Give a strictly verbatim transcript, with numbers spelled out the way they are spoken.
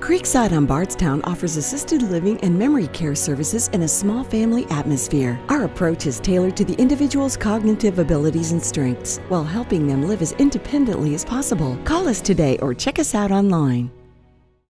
Creekside on Bardstown offers assisted living and memory care services in a small family atmosphere. Our approach is tailored to the individual's cognitive abilities and strengths while helping them live as independently as possible. Call us today or check us out online.